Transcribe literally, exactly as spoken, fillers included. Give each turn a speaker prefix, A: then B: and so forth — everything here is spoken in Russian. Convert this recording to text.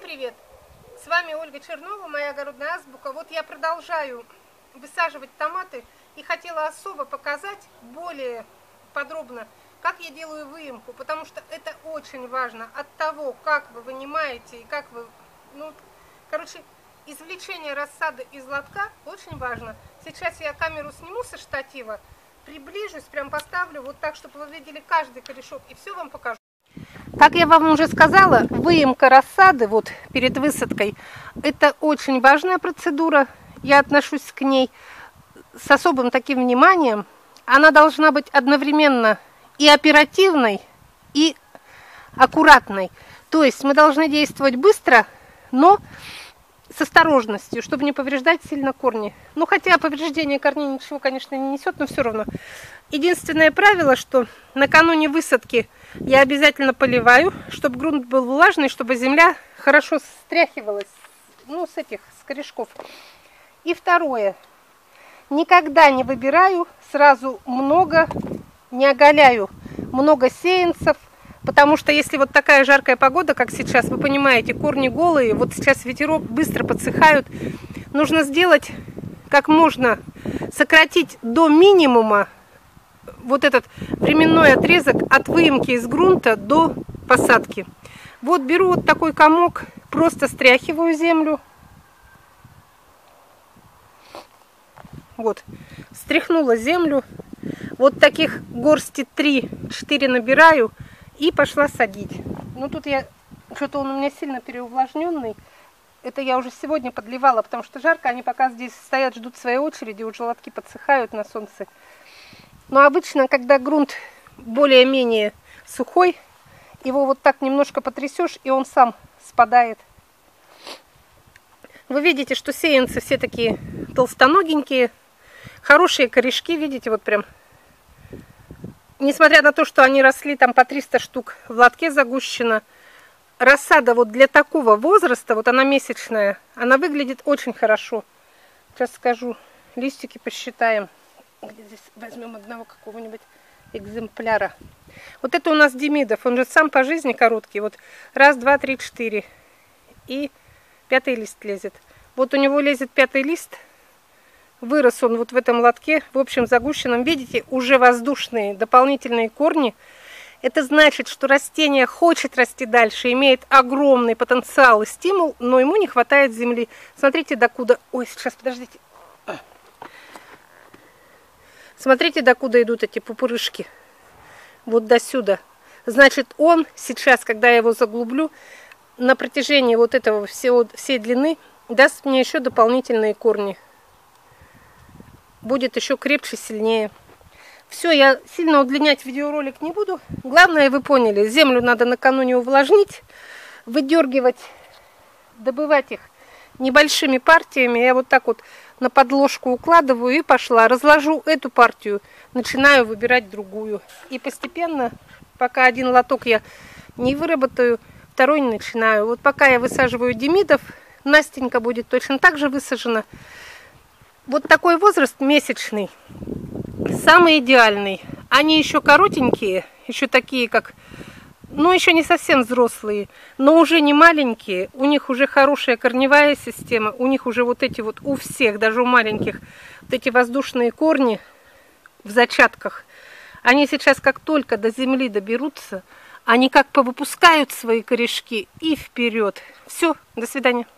A: привет! С вами Ольга Чернова, моя огородная азбука. Вот я продолжаю высаживать томаты и хотела особо показать более подробно, как я делаю выемку, потому что это очень важно от того, как вы вынимаете и как вы, ну, короче, извлечение рассады из лотка очень важно. Сейчас я камеру сниму со штатива, приближусь, прям поставлю вот так, чтобы вы видели каждый корешок и все вам покажу. Как я вам уже сказала, выемка рассады вот перед высадкой – это очень важная процедура. Я отношусь к ней с особым таким вниманием. Она должна быть одновременно и оперативной, и аккуратной. То есть мы должны действовать быстро, но с осторожностью, чтобы не повреждать сильно корни. Ну, хотя повреждение корней ничего, конечно, не несет, но все равно. Единственное правило, что накануне высадки я обязательно поливаю, чтобы грунт был влажный, чтобы земля хорошо стряхивалась, ну, с этих, с корешков. И второе. Никогда не выбираю сразу много, не оголяю много сеянцев, потому что если вот такая жаркая погода, как сейчас, вы понимаете, корни голые, вот сейчас ветерок, быстро подсыхают. Нужно сделать как можно, сократить до минимума вот этот временной отрезок от выемки из грунта до посадки. Вот беру вот такой комок, просто стряхиваю землю. Вот, стряхнула землю. Вот таких горсти три-четыре набираю и пошла садить. Ну тут я, что-то он у меня сильно переувлажненный. Это я уже сегодня подливала, потому что жарко. Они пока здесь стоят, ждут своей очереди, уже лотки подсыхают на солнце. Но обычно, когда грунт более-менее сухой, его вот так немножко потрясешь, и он сам спадает. Вы видите, что сеянцы все такие толстоногенькие, хорошие корешки, видите, вот прям. Несмотря на то, что они росли там по триста штук в лотке загущено, рассада вот для такого возраста, вот она месячная, она выглядит очень хорошо. Сейчас скажу, листики посчитаем. Где здесь возьмем одного какого-нибудь экземпляра. Вот это у нас Демидов, он же сам по жизни короткий. Вот раз, два, три, четыре. И пятый лист лезет. Вот у него лезет пятый лист. Вырос он вот в этом лотке, в общем загущенном. Видите, уже воздушные дополнительные корни. Это значит, что растение хочет расти дальше, имеет огромный потенциал и стимул, но ему не хватает земли. Смотрите, докуда... Ой, сейчас, подождите. Смотрите, докуда идут эти пупырышки. Вот до сюда. Значит, он сейчас, когда я его заглублю, на протяжении вот этого всего, всей длины, даст мне еще дополнительные корни. Будет еще крепче, сильнее. Все, я сильно удлинять видеоролик не буду. Главное, вы поняли, землю надо накануне увлажнить, выдергивать, добывать их небольшими партиями. Я вот так вот на подложку укладываю и пошла. Разложу эту партию, начинаю выбирать другую. И постепенно, пока один лоток я не выработаю, второй не начинаю. Вот пока я высаживаю Демидов, Настенька будет точно так же высажена. Вот такой возраст месячный, самый идеальный. Они еще коротенькие, еще такие как... Ну, еще не совсем взрослые, но уже не маленькие. У них уже хорошая корневая система. У них уже вот эти вот, у всех, даже у маленьких, вот эти воздушные корни в зачатках. Они сейчас, как только до земли доберутся, они как повыпускают свои корешки и вперед. Все, до свидания.